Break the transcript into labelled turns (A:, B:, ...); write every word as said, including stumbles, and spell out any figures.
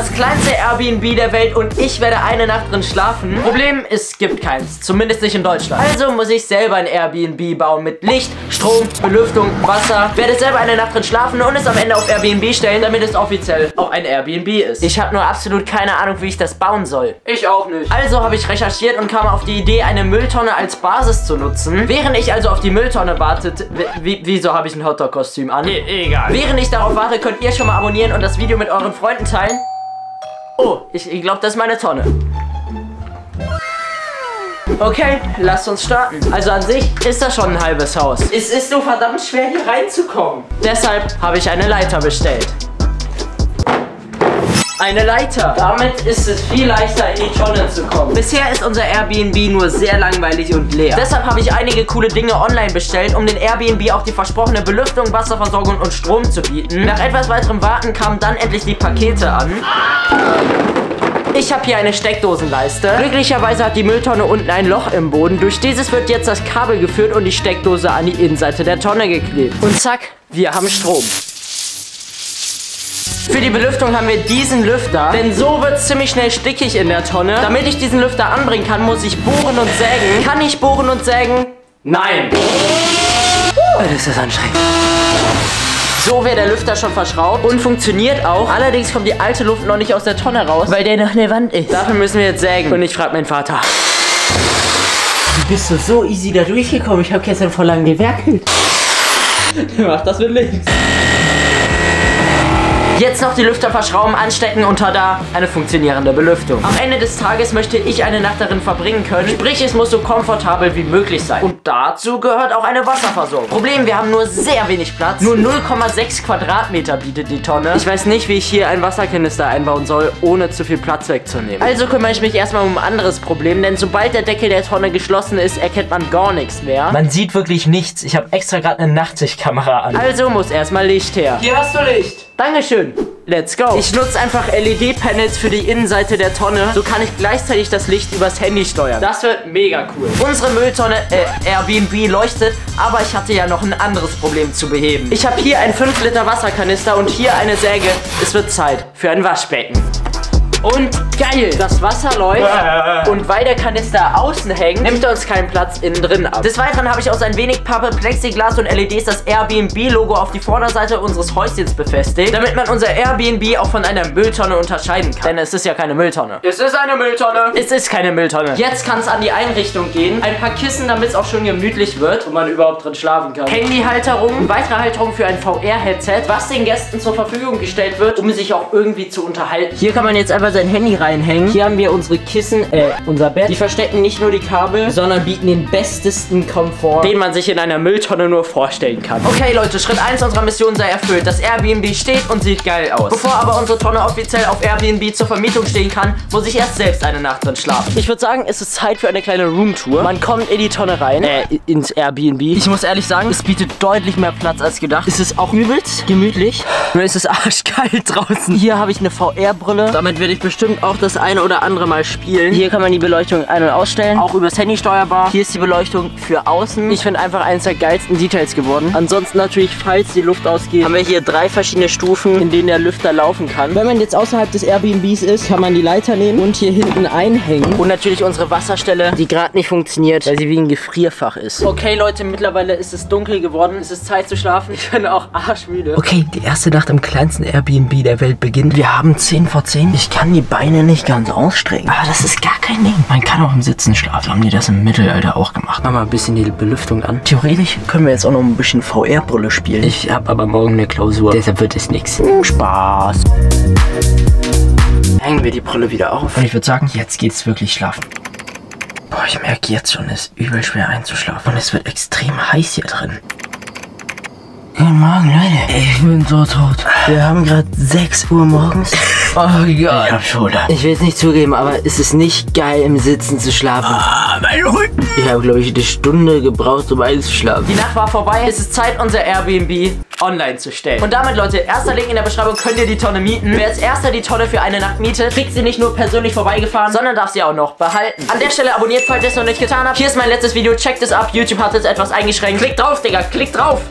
A: das kleinste Airbnb der Welt und ich werde eine Nacht drin schlafen. Problem, es gibt keins. Zumindest nicht in Deutschland. Also muss ich selber ein Airbnb bauen mit Licht, Strom, Belüftung, Wasser. Werde selber eine Nacht drin schlafen und es am Ende auf Airbnb stellen, damit es offiziell auch ein Airbnb ist. Ich habe nur absolut keine Ahnung, wie ich das bauen soll. Ich auch nicht. Also habe ich recherchiert und kam auf die Idee, eine Mülltonne als Basis zu nutzen. Während ich also auf die Mülltonne wartet, wieso habe ich ein Hotdog-Kostüm an? E egal. Während ich darauf warte, könnt ihr schon mal abonnieren und das Video mit euren Freunden teilen. Oh, ich, ich glaube, das ist meine Tonne. Okay, lasst uns starten. Also an sich ist das schon ein halbes Haus. Es ist so verdammt schwer, hier reinzukommen. Deshalb habe ich eine Leiter bestellt. Eine Leiter. Damit ist es viel leichter, in die Tonne zu kommen. Bisher ist unser Airbnb nur sehr langweilig und leer. Deshalb habe ich einige coole Dinge online bestellt, um den Airbnb auch die versprochene Belüftung, Wasserversorgung und Strom zu bieten. Nach etwas weiterem Warten kamen dann endlich die Pakete an. Ich habe hier eine Steckdosenleiste. Glücklicherweise hat die Mülltonne unten ein Loch im Boden. Durch dieses wird jetzt das Kabel geführt und die Steckdose an die Innenseite der Tonne geklebt. Und zack, wir haben Strom. Für die Belüftung haben wir diesen Lüfter, denn so wird es ziemlich schnell stickig in der Tonne. Damit ich diesen Lüfter anbringen kann, muss ich bohren und sägen. Kann ich bohren und sägen? Nein. Das ist das anstrengend. So wäre der Lüfter schon verschraubt und funktioniert auch. Allerdings kommt die alte Luft noch nicht aus der Tonne raus, weil der noch eine Wand ist. Dafür müssen wir jetzt sägen. Und ich frage meinen Vater. Wie bist du so easy da durchgekommen? Ich habe gestern vor lang gewerkelt. Der macht das mit links. Jetzt noch die Lüfter verschrauben, anstecken und tada, eine funktionierende Belüftung. Am Ende des Tages möchte ich eine Nacht darin verbringen können, sprich es muss so komfortabel wie möglich sein. Und dazu gehört auch eine Wasserversorgung. Problem, wir haben nur sehr wenig Platz. Nur null Komma sechs Quadratmeter bietet die Tonne. Ich weiß nicht, wie ich hier ein Wasserkanister einbauen soll, ohne zu viel Platz wegzunehmen. Also kümmere ich mich erstmal um ein anderes Problem, denn sobald der Deckel der Tonne geschlossen ist, erkennt man gar nichts mehr. Man sieht wirklich nichts. Ich habe extra gerade eine Nachtsichtkamera an. Also muss erstmal Licht her. Hier hast du Licht. Dankeschön. Let's go. Ich nutze einfach L E D-Panels für die Innenseite der Tonne. So kann ich gleichzeitig das Licht übers Handy steuern. Das wird mega cool. Unsere Mülltonne, äh, Airbnb leuchtet, aber ich hatte ja noch ein anderes Problem zu beheben. Ich habe hier einen fünf Liter Wasserkanister und hier eine Säge. Es wird Zeit für ein Waschbecken. Und geil, das Wasser läuft und weil der Kanister außen hängt, nimmt er uns keinen Platz innen drin ab. Des Weiteren habe ich aus ein wenig Pappe, Plexiglas und L E Ds das Airbnb-Logo auf die Vorderseite unseres Häuschens befestigt, damit man unser Airbnb auch von einer Mülltonne unterscheiden kann. Denn es ist ja keine Mülltonne. Es ist eine Mülltonne. Es ist keine Mülltonne. Jetzt kann es an die Einrichtung gehen. Ein paar Kissen, damit es auch schön gemütlich wird und man überhaupt drin schlafen kann. Handyhalterung, weitere Halterung für ein V R-Headset, was den Gästen zur Verfügung gestellt wird, um sich auch irgendwie zu unterhalten. Hier kann man jetzt einfach sein Handy reinhängen. Hier haben wir unsere Kissen, äh, unser Bett. Die verstecken nicht nur die Kabel, sondern bieten den bestesten Komfort, den man sich in einer Mülltonne nur vorstellen kann. Okay, Leute, Schritt eins unserer Mission sei erfüllt. Das Airbnb steht und sieht geil aus. Bevor aber unsere Tonne offiziell auf Airbnb zur Vermietung stehen kann, muss ich erst selbst eine Nacht drin schlafen. Ich würde sagen, es ist Zeit für eine kleine Roomtour. Man kommt in die Tonne rein, äh, ins Airbnb. Ich muss ehrlich sagen, es bietet deutlich mehr Platz als gedacht. Es ist auch übelst gemütlich. Nur ist es arschkalt draußen. Hier habe ich eine V R-Brille. Damit werde ich bestimmt auch das eine oder andere Mal spielen. Hier kann man die Beleuchtung ein- und ausstellen. Auch übers Handy steuerbar. Hier ist die Beleuchtung für außen. Ich finde einfach eines der geilsten Details geworden. Ansonsten natürlich, falls die Luft ausgeht, haben wir hier drei verschiedene Stufen, in denen der Lüfter laufen kann. Wenn man jetzt außerhalb des Airbnbs ist, kann man die Leiter nehmen und hier hinten einhängen. Und natürlich unsere Wasserstelle, die gerade nicht funktioniert, weil sie wie ein Gefrierfach ist. Okay, Leute, mittlerweile ist es dunkel geworden. Es ist Zeit zu schlafen. Ich bin auch arschmüde. Okay, die erste Nacht im kleinsten Airbnb der Welt beginnt. Wir haben zehn vor zehn. Ich kann die Beine nicht ganz ausstrecken. Aber das ist gar kein Ding. Man kann auch im Sitzen schlafen. Haben die das im Mittelalter auch gemacht? Machen wir ein bisschen die Belüftung an. Theoretisch können wir jetzt auch noch ein bisschen V R-Brille spielen. Ich habe aber morgen eine Klausur. Deshalb wird es nichts. Spaß. Hängen wir die Brille wieder auf. Und ich würde sagen, jetzt geht's wirklich schlafen. Boah, ich merke jetzt schon, es ist übel schwer einzuschlafen. Und es wird extrem heiß hier drin. Guten Morgen, Leute. Ich bin so tot. Wir haben gerade sechs Uhr morgens. Oh Gott. Ich hab Schulter. Ich will es nicht zugeben, aber es ist nicht geil, im Sitzen zu schlafen. Ah, mein Rücken. Ich habe, glaube ich, eine Stunde gebraucht, um einzuschlafen. Die Nacht war vorbei. Es ist Zeit, unser Airbnb online zu stellen. Und damit, Leute, erster Link in der Beschreibung, könnt ihr die Tonne mieten. Wer als erster die Tonne für eine Nacht mietet, kriegt sie nicht nur persönlich vorbeigefahren, sondern darf sie auch noch behalten. An der Stelle abonniert, falls ihr es noch nicht getan habt. Hier ist mein letztes Video. Checkt es ab. YouTube hat es etwas eingeschränkt. Klickt drauf, Digga. Klickt drauf.